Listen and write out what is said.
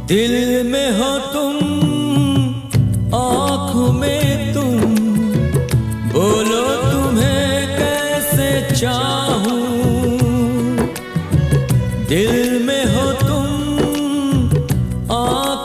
दिल में हो तुम, आँखों में तुम, बोलो तुम्हें कैसे चाहूं। दिल